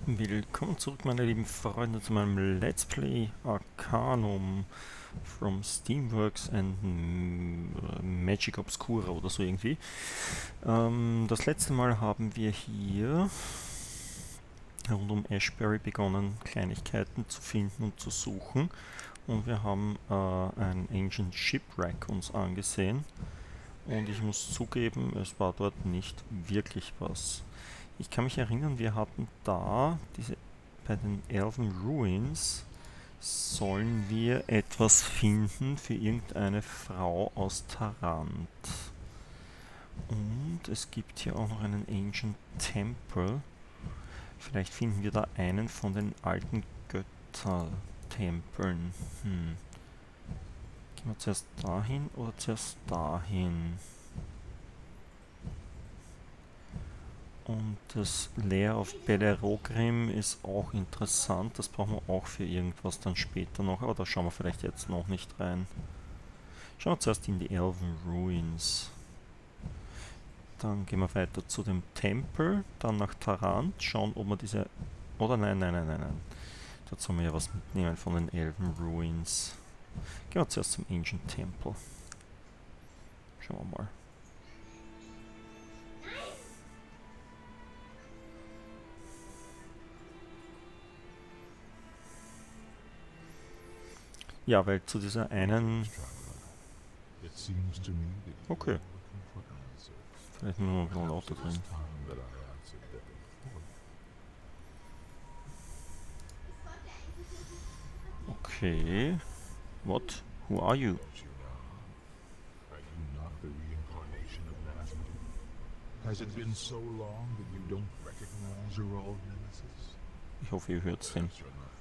Willkommen zurück, meine lieben Freunde, zu meinem Let's Play Arcanum from Steamworks and Magic Obscura oder so irgendwie. Das letzte Mal haben wir hier rund um Ashbury begonnen, Kleinigkeiten zu finden und zu suchen. Und wir haben ein Ancient Shipwreck uns angesehen. Und ich muss zugeben, es war dort nicht wirklich was. Ich kann mich erinnern, wir hatten da bei den Elven Ruins sollen wir etwas finden für irgendeine Frau aus Tarant. Und es gibt hier auch noch einen Ancient Temple. Vielleicht finden wir da einen von den alten Göttertempeln. Gehen wir zuerst dahin oder zuerst dahin? Und das Lair of Bellerogrim ist auch interessant. Das brauchen wir auch für irgendwas dann später noch. Aber da schauen wir vielleicht jetzt noch nicht rein. Schauen wir zuerst in die Elven Ruins. Dann gehen wir weiter zu dem Tempel. Dann nach Tarant. Schauen, ob wir diese... Oder nein. Dazu sollen wir ja was mitnehmen von den Elven Ruins. Gehen wir zuerst zum Ancient Temple. Schauen wir mal. Ja, weil zu dieser einen... Okay. Vielleicht nur noch ein Auto drin. Okay. What? Who are you? Has it been so long that you don't recognize your old nemesis? Ich hoffe, ihr hört's den.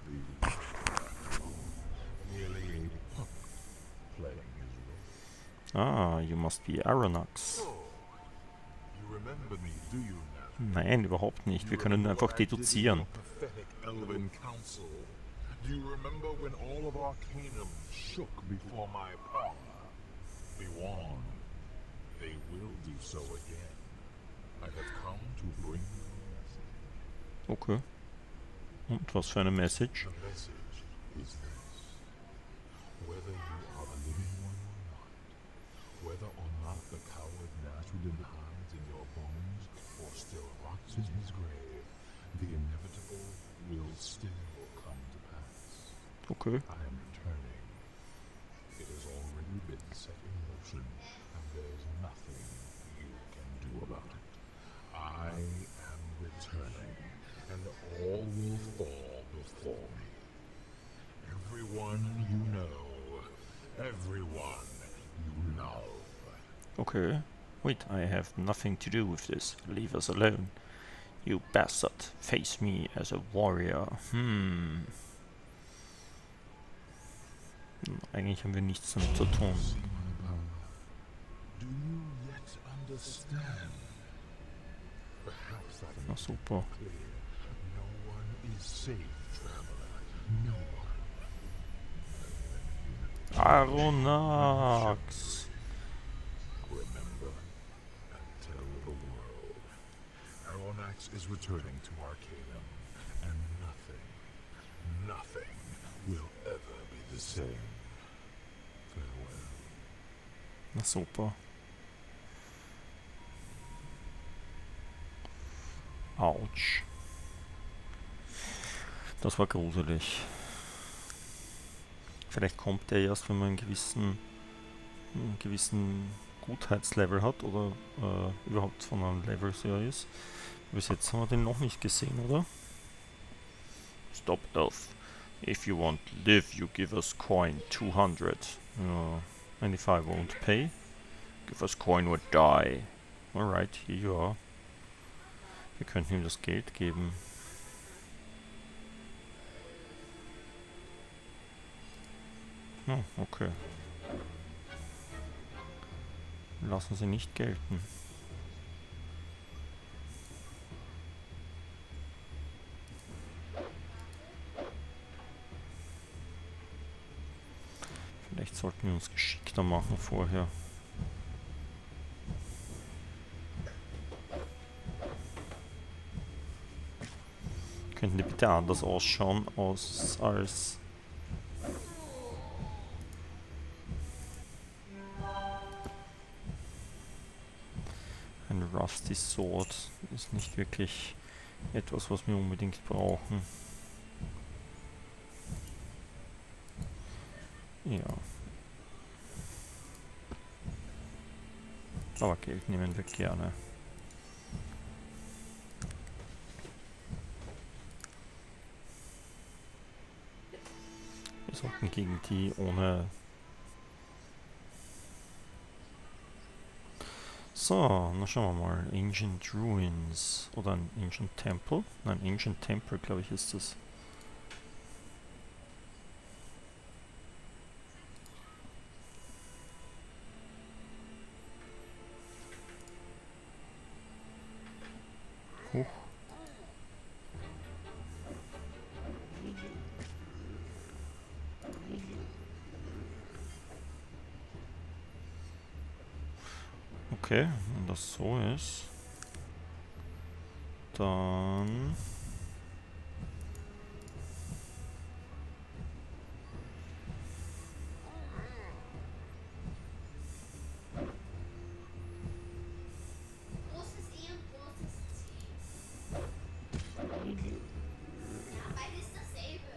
Merely a puppet playing his role. Ah, you must be Aronnax. You remember me, do you now? Nein, überhaupt nicht. Wir können einfach deduzieren. Pathetic elven council. Do you remember when all of Arcanum shook before my power? Be warned, they will do so again. I have come to bring you a message. Okay. Und was für eine Message? The message is this. Whether you are the living one or not, whether or not the coward Nasrudin hides in your bones or still rots in his grave, the inevitable will still come to pass. Okay. I am returning. It has already been set in motion, and there's nothing you can do about it. I am returning, and all will fall before me. Everyone you know, everyone you love. Okay. Wait, I have nothing to do with this. Leave us alone. You bastard. Face me as a warrior. Eigentlich haben wir nichts damit zu tun. See my power. Do you yet understand? Perhaps I Na super. clear. No one is safe, traveler. No one. Aronnax. Remember and tell the world. Aronnax is returning to Arcanum, and nothing will ever be the same. Farewell. Na super. Autsch. Das war gruselig. Vielleicht kommt der erst, wenn man einen gewissen Gutheitslevel hat oder überhaupt von einem Level sehr ist. Bis jetzt haben wir den noch nicht gesehen, oder? Stop, Elf. If you want to live, you give us coin 200. And if I won't pay, give us coin or die. Alright, here you are. Wir könnten ihm das Geld geben. Oh, okay. Lassen Sie nicht gelten. Vielleicht sollten wir uns geschickter machen vorher. Könnten die bitte anders ausschauen als ein Rusty Sword? Ist nicht wirklich etwas, was wir unbedingt brauchen. Ja. Aber Geld nehmen wir gerne. Wir sollten gegen die ohne... So, na schauen wir mal. Ancient Ruins. Oder ein Ancient Temple? Nein, Ancient Temple, glaube ich, ist das. Huch. Okay, wenn das so ist, dann... Großes E und großes T. Ja, beides dasselbe.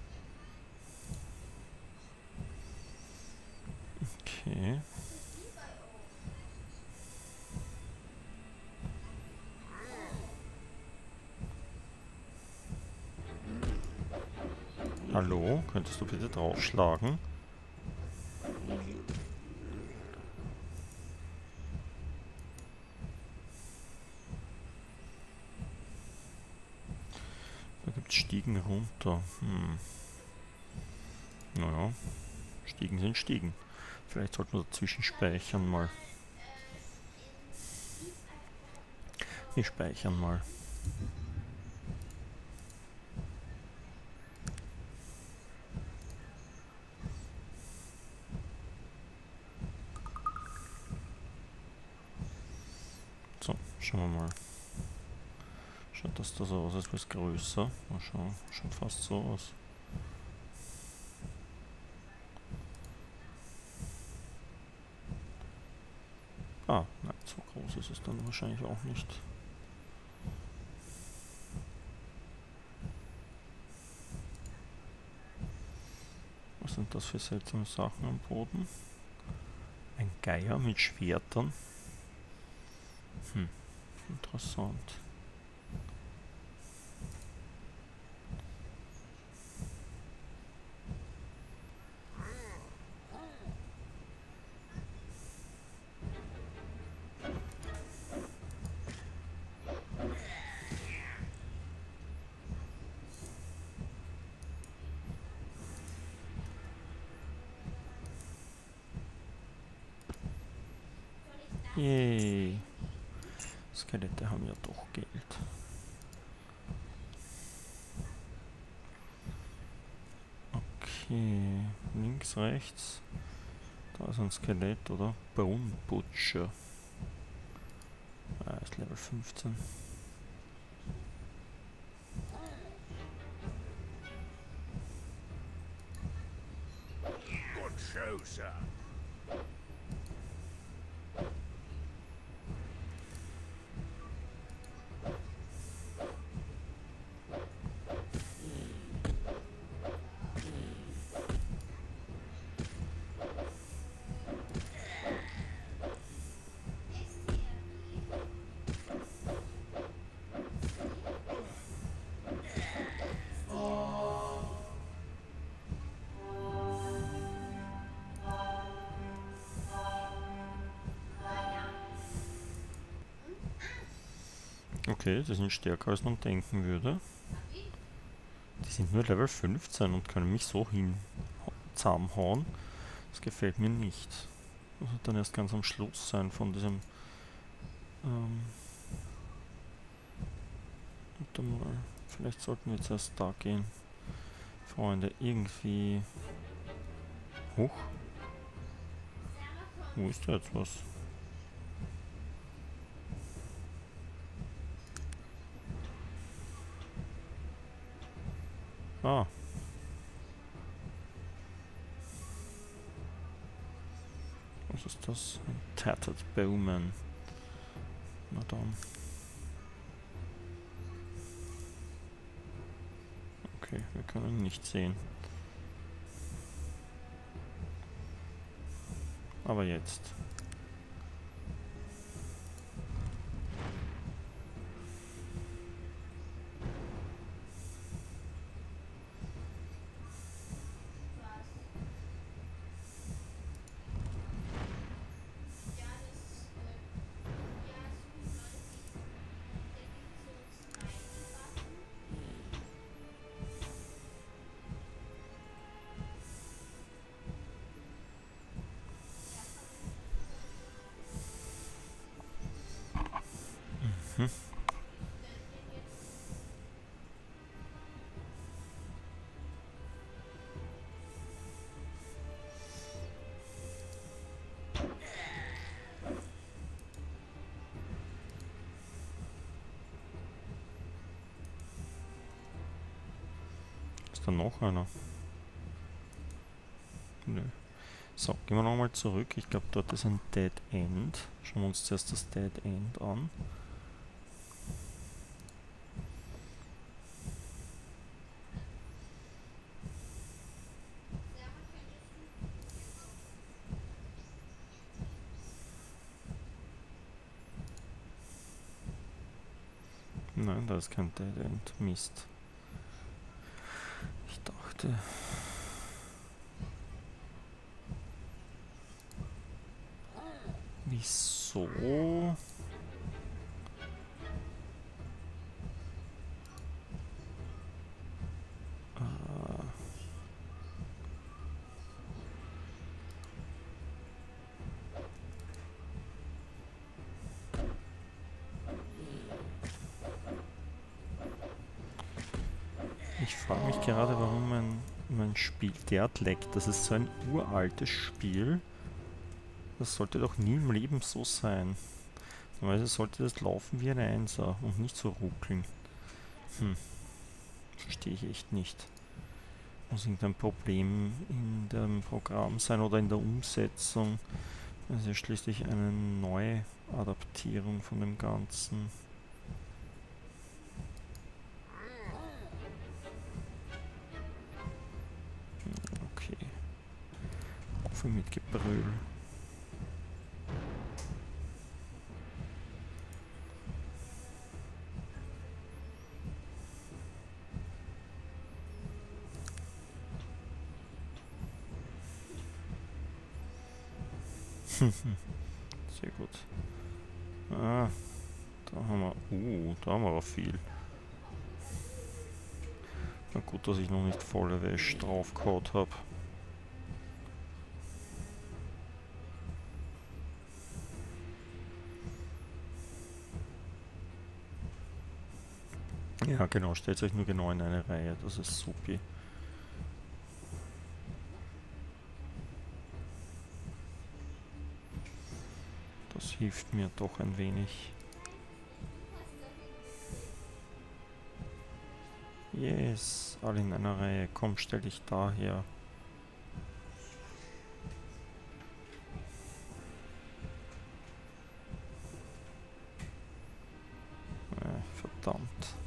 Okay. Was ist wie bei euch? Hallo, könntest du bitte draufschlagen? Da gibt es Stiegen runter. Naja, Stiegen sind Stiegen. Vielleicht sollten wir dazwischen speichern mal. Wir speichern mal. So, schauen wir mal. Schaut das da so aus, als wäre es größer. Mal schauen, schaut fast so aus. Ah, nein, so groß ist es dann wahrscheinlich auch nicht. Was sind das für seltsame Sachen am Boden? Ein Geier mit Schwertern. Interessant. Yay. Skelette haben ja doch Geld. Okay, links, rechts. Da ist ein Skelett, oder? Bone Butcher. Ah, ist Level 15. Good show, sir. Okay, die sind stärker als man denken würde. Die sind nur Level 15 und können mich so hin zahnhauen. Das gefällt mir nicht. Das wird dann erst ganz am Schluss sein von diesem... warte mal, vielleicht sollten wir jetzt erst da gehen. Freunde, irgendwie... Huch. Wo ist da jetzt was? Ah. Was ist das? Ein Tattered Bowman. Na dann. Okay, wir können ihn nicht sehen. Aber jetzt. Ja, das, ja, so Leute, da gibt so Smiley-Button. Hm. Ist da noch einer? Nö. So, gehen wir nochmal zurück. Ich glaube, dort ist ein Dead End. Schauen wir uns zuerst das Dead End an. Nein, da ist kein Dead End. Mist. Ich dachte... Wieso? Ich frage mich gerade, warum mein Spiel derart leckt. Das ist so ein uraltes Spiel. Das sollte doch nie im Leben so sein. Normalerweise sollte das laufen wie ein Einser und nicht so ruckeln. Verstehe ich echt nicht. Muss irgendein Problem in dem Programm sein oder in der Umsetzung. Das ist ja schließlich eine Neuadaptierung von dem Ganzen. Okay. Auf mit Gebrüll. Sehr gut. Ah, da haben wir... da haben wir aber viel. Na gut, dass ich noch nicht volle Wäsche draufgehauen habe. Ja genau, stellt euch nur genau in eine Reihe, das ist supi. Das hilft mir doch ein wenig. Yes, alle in einer Reihe. Komm, stell dich daher. Verdammt.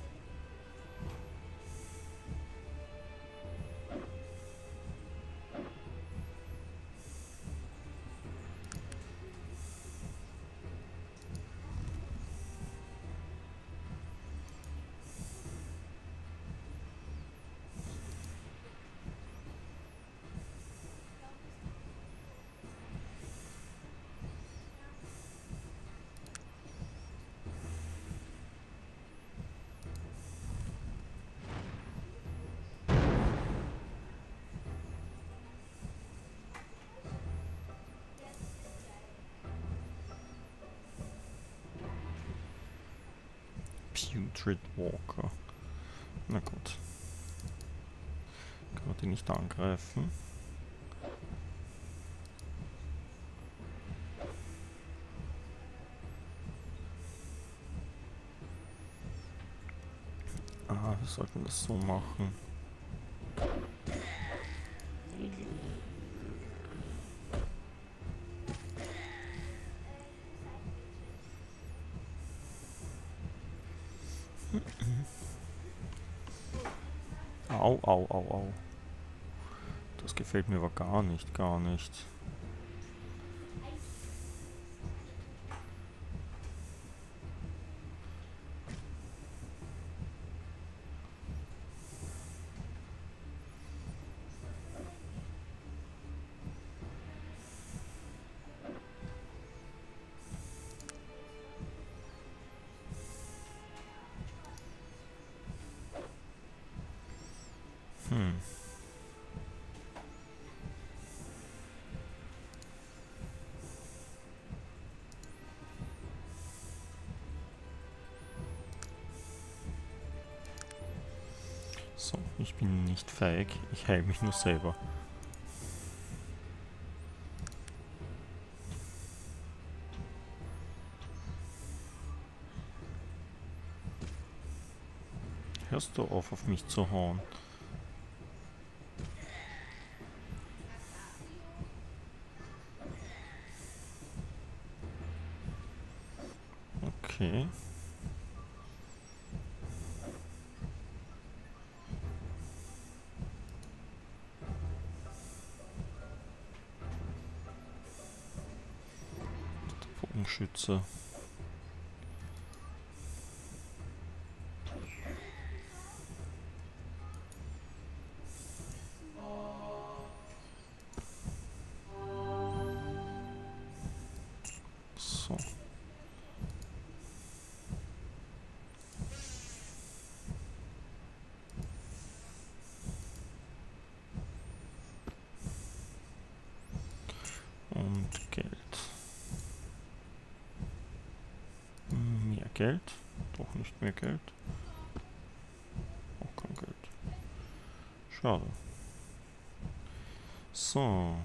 Putrid Walker. Na gut. Kann man die nicht angreifen? Ah, wir sollten das so machen. Au, au, au, au. Das gefällt mir aber gar nicht, gar nicht. Hm. So, ich bin nicht feig, ich heile mich nur selber. Hörst du auf mich zu hauen? Okay. Bogenschütze. So. Und Geld. Mehr Geld. Doch nicht mehr Geld. Auch kein Geld. Schade. So.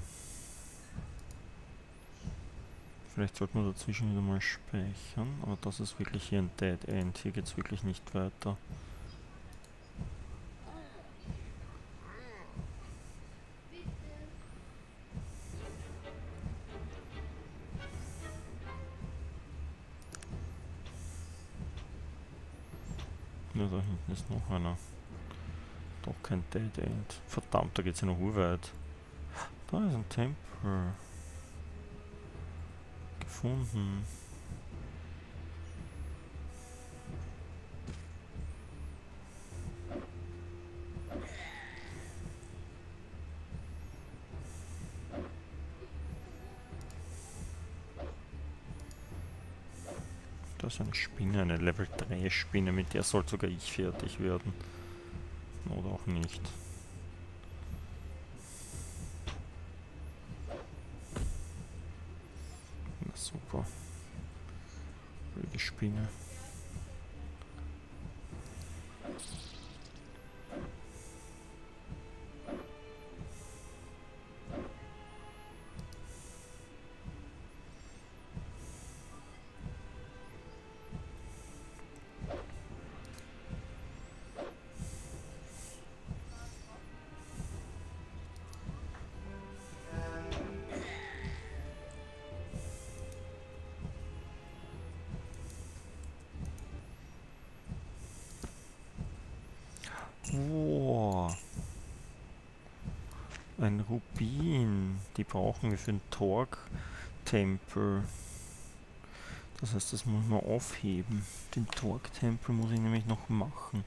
Vielleicht sollte man dazwischen wieder mal speichern, aber das ist wirklich hier ein Dead End. Hier geht es wirklich nicht weiter. Ja, da hinten ist noch einer. Doch kein Dead End. Verdammt, da geht es ja noch urweit. Da ist ein Tempel. Gefunden. Da ist eine Spinne, eine Level 3 Spinne, mit der soll sogar ich fertig werden. Oder auch nicht. Na super. Blöde Spinne. Wow. Ein Rubin. Die brauchen wir für den Torque-Tempel. Das heißt, das muss man aufheben. Den Torque-Tempel muss ich nämlich noch machen.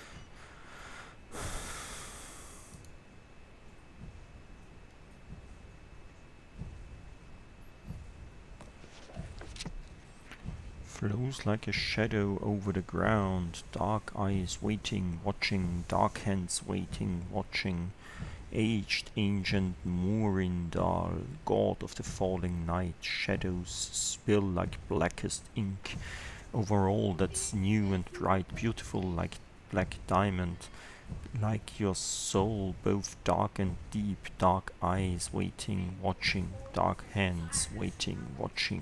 Flows like a shadow over the ground, dark eyes waiting, watching, dark hands waiting, watching. Aged ancient Moorindal, god of the falling night, shadows spill like blackest ink over all that's new and bright, beautiful like black diamond, like your soul, both dark and deep, dark eyes waiting, watching, dark hands waiting, watching.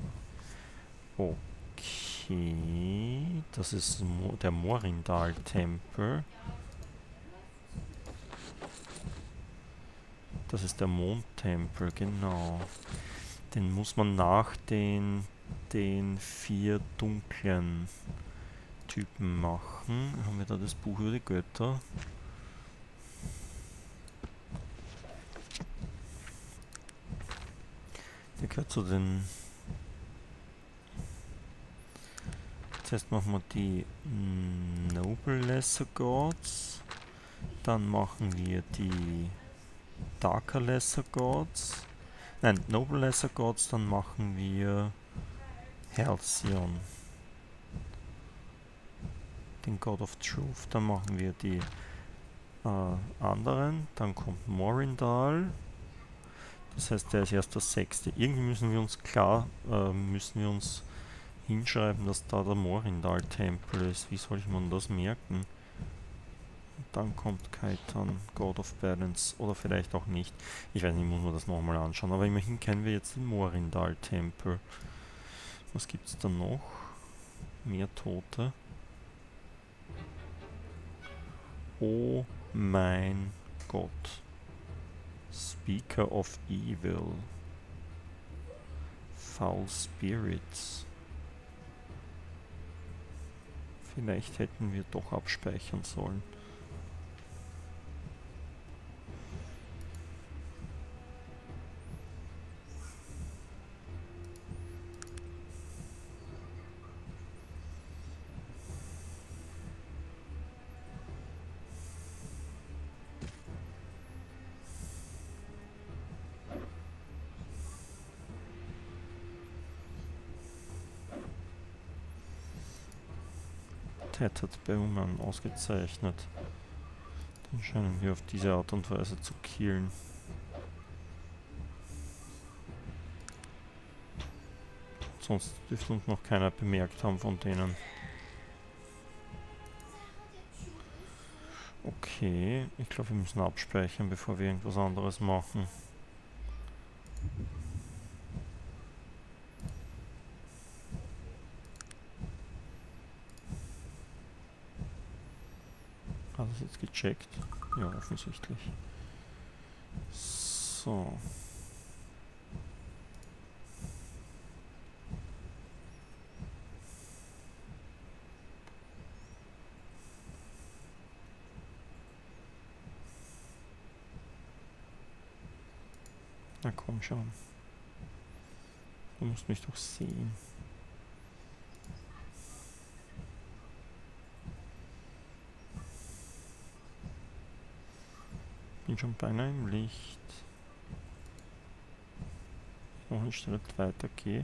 Okay, das ist der Moorindal-Tempel. Das ist der Mondtempel, genau. Den muss man nach den 4 dunklen Typen machen. Haben wir da das Buch über die Götter? Der gehört zu den... Zuerst machen wir die Noble Lesser Gods. Dann machen wir die Darker Lesser Gods. Nein, Noble Lesser Gods, dann machen wir Halcyon, den God of Truth. Dann machen wir die anderen. Dann kommt Morindal. Das heißt, der ist erst der 6. Irgendwie müssen wir uns hinschreiben, dass da der Morindal-Tempel ist. Wie soll ich mir das merken? Dann kommt Kaitan, God of Balance, oder vielleicht auch nicht. Ich weiß nicht, muss man das nochmal anschauen. Aber immerhin kennen wir jetzt den Morindal-Tempel. Was gibt es da noch? Mehr Tote. Oh mein Gott. Speaker of Evil. Foul Spirits. Vielleicht hätten wir doch abspeichern sollen. Tattered Bowman ausgezeichnet. Den scheinen wir auf diese Art und Weise zu killen. Sonst dürfte uns noch keiner bemerkt haben von denen. Okay, ich glaube, wir müssen abspeichern, bevor wir irgendwas anderes machen. Hat es jetzt gecheckt? Ja, offensichtlich. So. Na komm schon. Du musst mich doch sehen. Bin schon beinahe im Licht. Noch einen Schritt weiter gehe.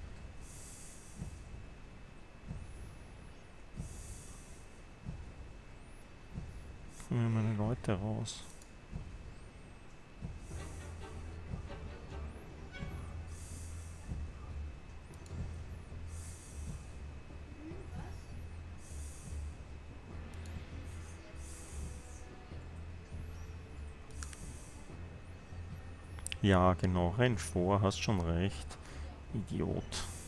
Kommen meine Leute raus. Ja, genau, renn vor, hast schon recht. Idiot.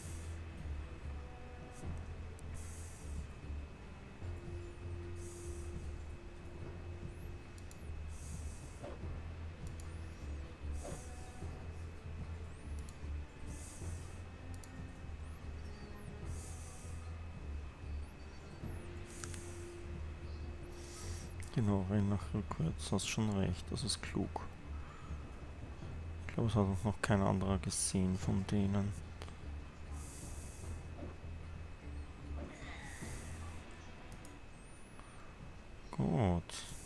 Genau, renn nach rückwärts, hast schon recht, das ist klug. Ich glaube, es hat uns noch kein anderer gesehen von denen. Gut.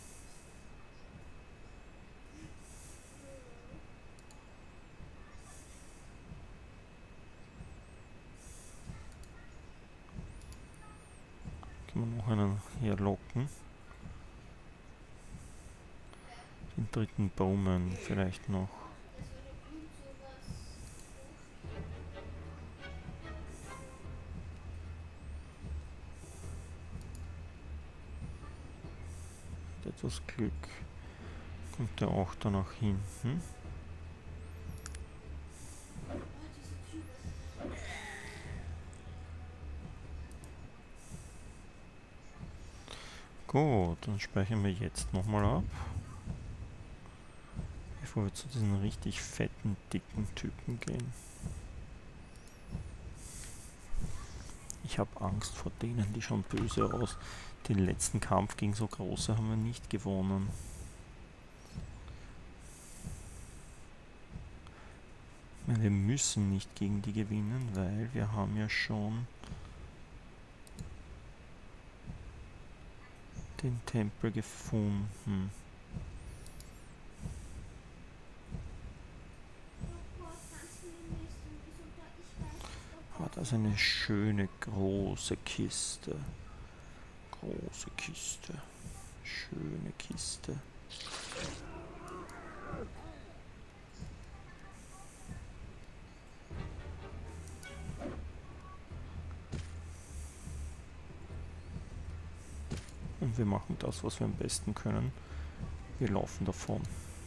Können wir noch einen herlocken. Den dritten Bowman vielleicht noch. Mit etwas Glück kommt der auch da nach hinten. Gut, dann speichern wir jetzt nochmal ab. Bevor wir zu diesen richtig fetten, dicken Typen gehen. Ich habe Angst vor denen, die schauen böse aus. Den letzten Kampf gegen so große haben wir nicht gewonnen. Ich meine, wir müssen nicht gegen die gewinnen, weil wir haben ja schon den Tempel gefunden. Ah, das ist eine schöne große Kiste. Große Kiste. Schöne Kiste. Und wir machen das, was wir am besten können. Wir laufen davon.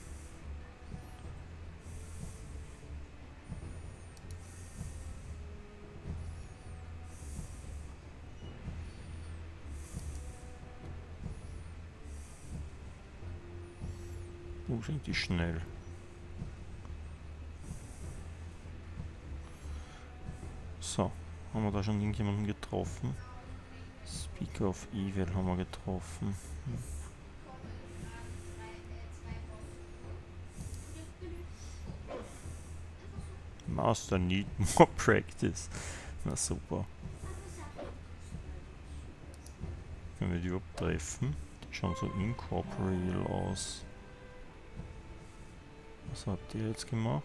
Wo sind die schnell? So, haben wir da schon irgendjemanden getroffen? Speaker of Evil haben wir getroffen. Master need more practice. Na super. Können wir die überhaupt treffen? Die schauen so incorporeal aus. Was hat die jetzt gemacht?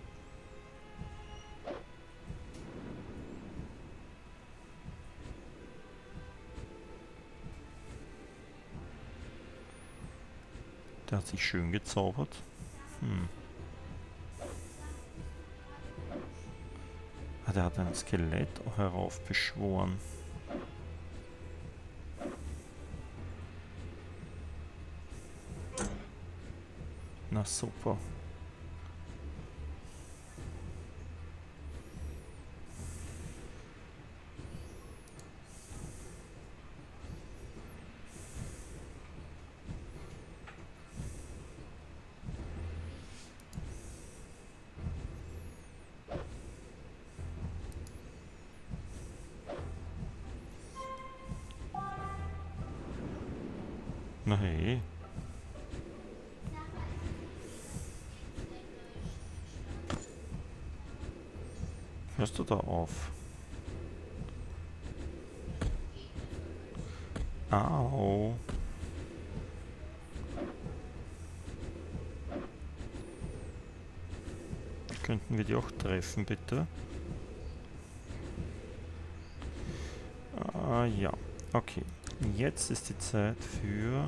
Der hat sich schön gezaubert. Ah, der hat ein Skelett heraufbeschworen. Na super. Na hey. Hörst du da auf? Au. Könnten wir die auch treffen, bitte? Ah ja, okay. Jetzt ist die Zeit für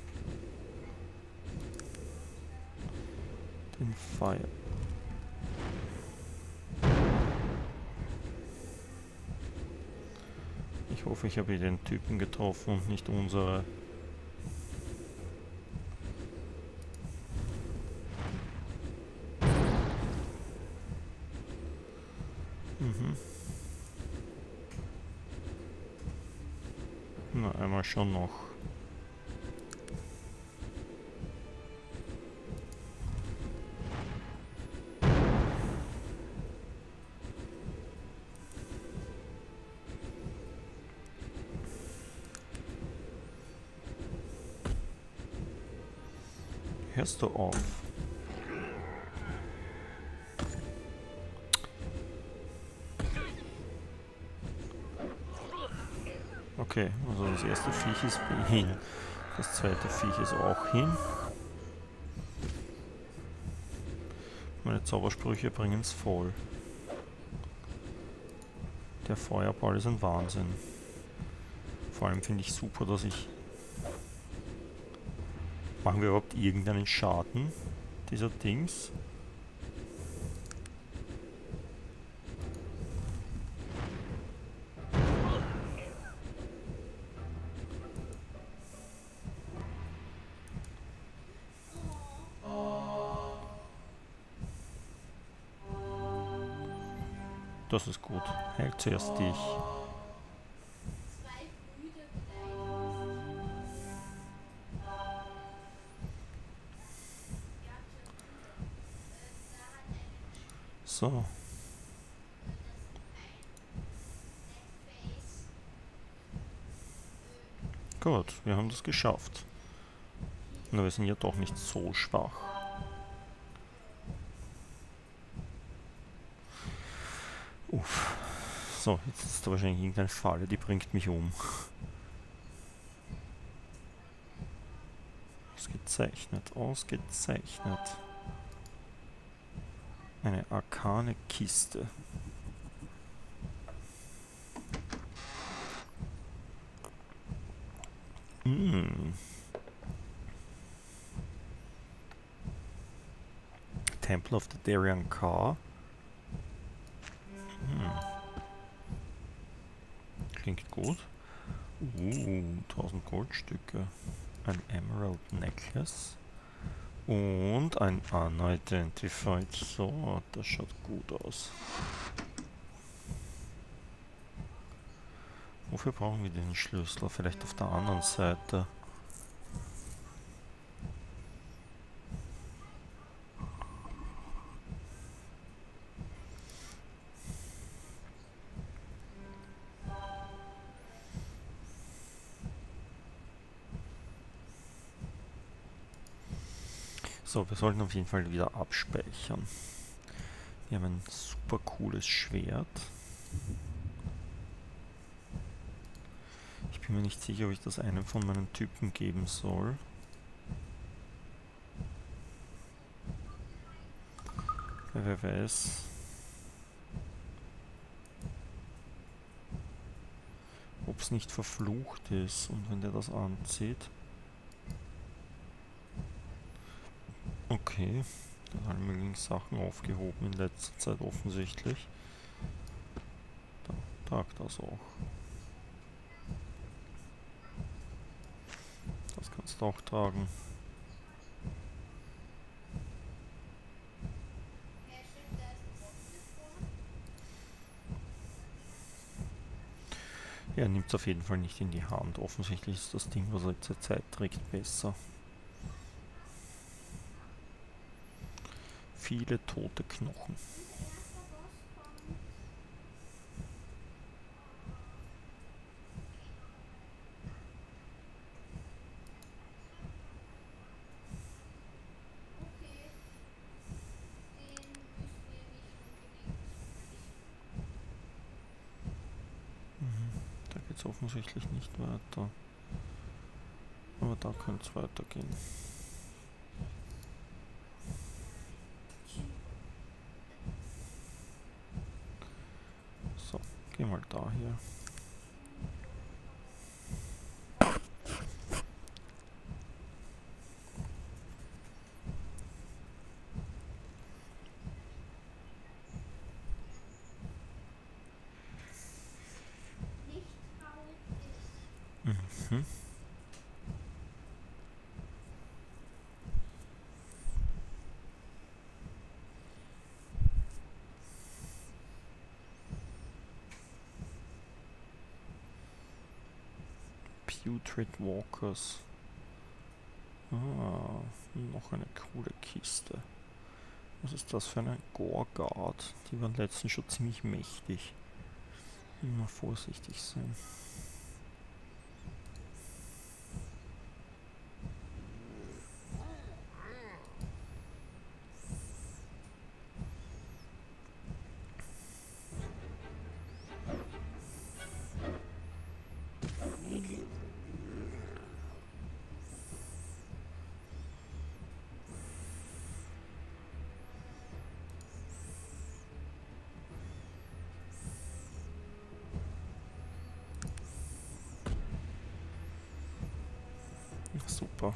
den Fire. Ich hoffe, ich habe hier den Typen getroffen und nicht unsere. Na, einmal schon noch. Hörst du auf? Okay, also das erste Viech ist hin. Das zweite Viech ist auch hin. Meine Zaubersprüche bringen es voll. Der Feuerball ist ein Wahnsinn. Vor allem finde ich super, dass ich... Machen wir überhaupt irgendeinen Schaden, dieser Dings? Das ist gut. Heil zuerst dich. So. Gut, wir haben das geschafft. Nur wir sind ja doch nicht so schwach. So, jetzt ist da wahrscheinlich irgendeine Falle, die bringt mich um. Ausgezeichnet, ausgezeichnet. Eine arkane Kiste. Temple of the Darien Car. Klingt gut. 1000 Goldstücke. Ein Emerald Necklace. Und ein Unidentified Sword. Das schaut gut aus. Wofür brauchen wir den Schlüssel? Vielleicht auf der anderen Seite. So, wir sollten auf jeden Fall wieder abspeichern. Wir haben ein super cooles Schwert. Ich bin mir nicht sicher, ob ich das einem von meinen Typen geben soll. Wer weiß. Ob es nicht verflucht ist und wenn der das anzieht. Okay, dann alle möglichen Sachen aufgehoben in letzter Zeit offensichtlich. Da tragt das auch. Das kannst du auch tragen. Ja, stimmt, da ist ein Box davor. Er nimmt es auf jeden Fall nicht in die Hand. Offensichtlich ist das Ding, was er zur Zeit trägt, besser. Viele tote Knochen. Erster Boss kommt. Okay. Den müssen wir nicht unbedingt Da geht es offensichtlich nicht weiter. Aber da könnte es weitergehen. So, geh mal daher. nicht traurig ist. Mhm. Putrid Walkers. Ah, noch eine coole Kiste. Was ist das für eine Gorguard? Die waren letztens schon ziemlich mächtig. Immer vorsichtig sein. Super.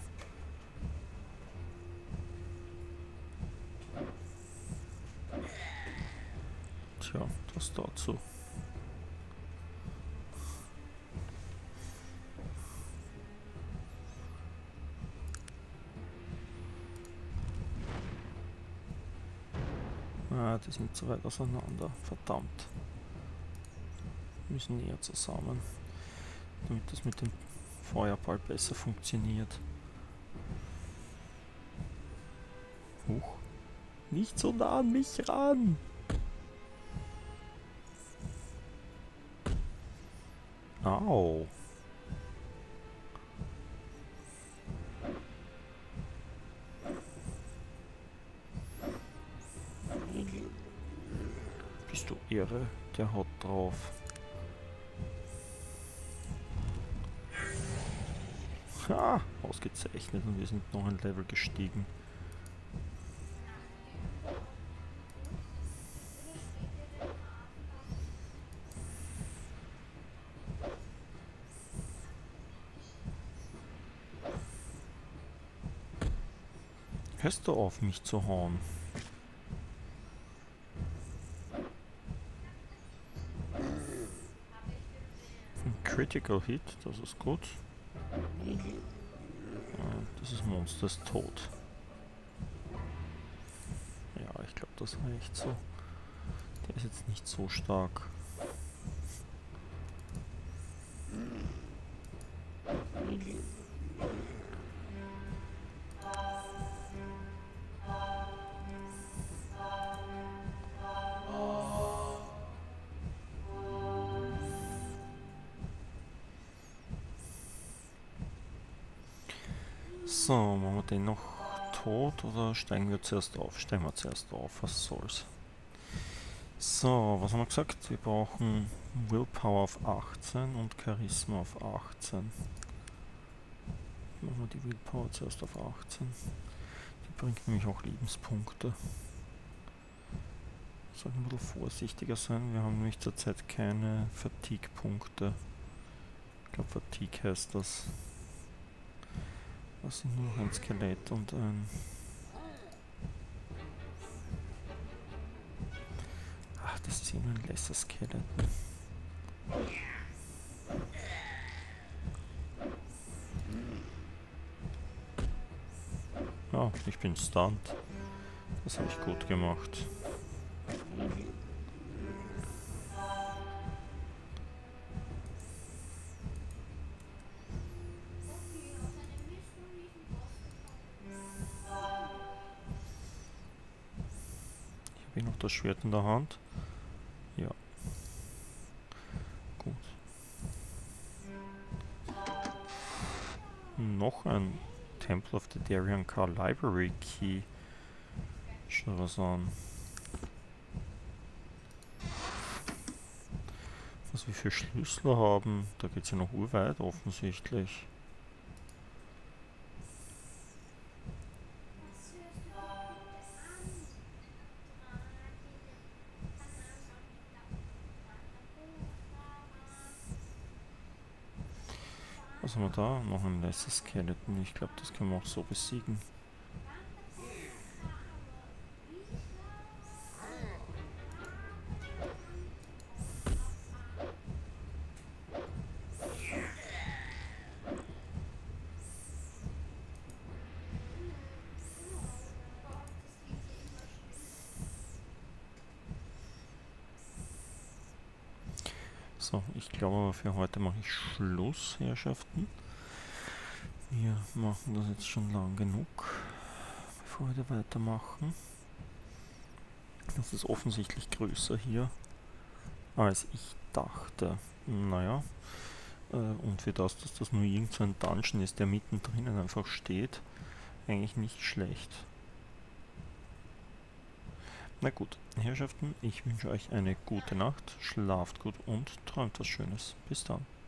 Tja, das dazu. Ah, die sind zu weit auseinander. Verdammt. Wir müssen näher zusammen, damit das mit dem Feuerball besser funktioniert. Huch. Nicht so nah an mich ran! Au. Bist du irre? Der haut drauf. Ah, ausgezeichnet und wir sind noch ein Level gestiegen. Hörst du auf, mich zu hauen? Ein Critical Hit, das ist gut. Dieses Monster ist tot. Ja, ich glaube, das reicht so. Der ist jetzt nicht so stark. So, machen wir den noch tot oder steigen wir zuerst auf? Steigen wir zuerst auf, was soll's. So, was haben wir gesagt? Wir brauchen Willpower auf 18 und Charisma auf 18. Machen wir die Willpower zuerst auf 18. Die bringt nämlich auch Lebenspunkte. Sollten ein bisschen vorsichtiger sein. Wir haben nämlich zurzeit keine Fatigue-Punkte. Ich glaube, Fatigue heißt das. Das sind nur noch ein Skelett und ein... Ach, das ist ja nur ein Lesser Skeleton. Ja, ich bin stunned. Das habe ich gut gemacht. Ich habe noch das Schwert in der Hand. Ja. Gut. Noch ein Temple of the Darien Car Library Key. Schau was an. Was wir für Schlüssel haben, da geht es ja noch urweit offensichtlich. Was haben wir da? Noch ein Lesser Skeleton. Ich glaube, das können wir auch so besiegen. So, ich glaube, für heute mache ich Schluss, Herrschaften. Wir machen das jetzt schon lang genug, bevor wir da weitermachen. Das ist offensichtlich größer hier, als ich dachte. Naja, und für das, dass das nur irgend so ein Dungeon ist, der mittendrin einfach steht, eigentlich nicht schlecht. Na gut, Herrschaften, ich wünsche euch eine gute Nacht, schlaft gut und träumt was Schönes. Bis dann.